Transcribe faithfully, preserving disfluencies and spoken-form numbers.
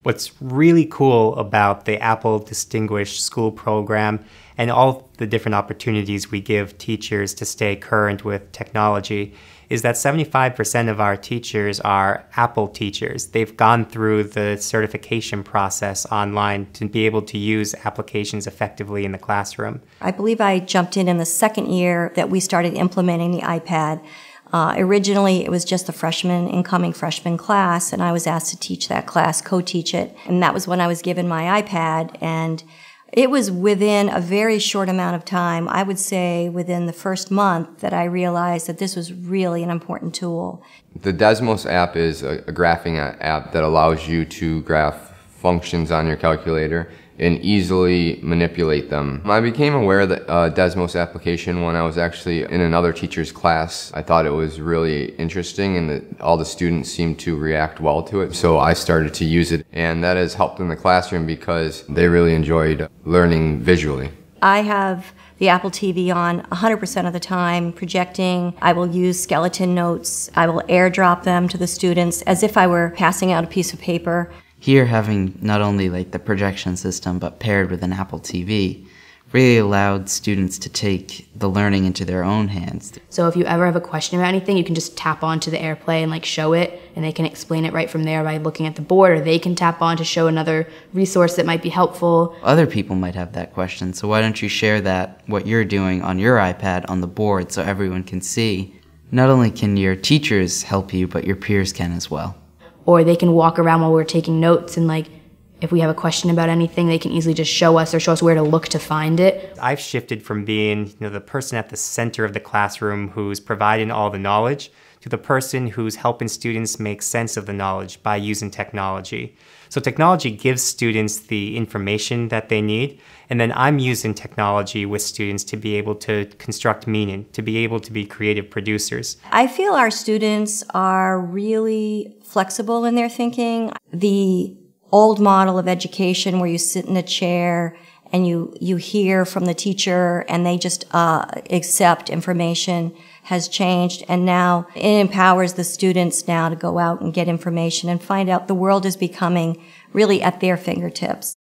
What's really cool about the Apple Distinguished School Program and all the different opportunities we give teachers to stay current with technology is that seventy-five percent of our teachers are Apple teachers. They've gone through the certification process online to be able to use applications effectively in the classroom. I believe I jumped in in the second year that we started implementing the iPad. Uh, originally, it was just the freshman, incoming freshman class, and I was asked to teach that class, co-teach it. And that was when I was given my iPad, and it was within a very short amount of time, I would say within the first month, that I realized that this was really an important tool. The Desmos app is a, a graphing app that allows you to graph functions on your calculator and easily manipulate them. I became aware of the uh, Desmos application when I was actually in another teacher's class. I thought it was really interesting and that all the students seemed to react well to it. So I started to use it, and that has helped in the classroom because they really enjoyed learning visually. I have the Apple T V on one hundred percent of the time, projecting. I will use skeleton notes. I will airdrop them to the students as if I were passing out a piece of paper. Here, having not only like the projection system but paired with an Apple T V really allowed students to take the learning into their own hands. So if you ever have a question about anything, you can just tap onto the AirPlay and like show it, and they can explain it right from there by looking at the board, or they can tap on to show another resource that might be helpful. Other people might have that question, so why don't you share that, what you're doing on your iPad on the board so everyone can see? Not only can your teachers help you, but your peers can as well. Or they can walk around while we're taking notes, and like if we have a question about anything, they can easily just show us or show us where to look to find it. I've shifted from being, you know, the person at the center of the classroom who's providing all the knowledge to the person who's helping students make sense of the knowledge by using technology. So technology gives students the information that they need, and then I'm using technology with students to be able to construct meaning, to be able to be creative producers. I feel our students are really flexible in their thinking. The old model of education where you sit in a chair and you, you hear from the teacher and they just uh, accept information has changed, and now it empowers the students now to go out and get information and find out the world is becoming really at their fingertips.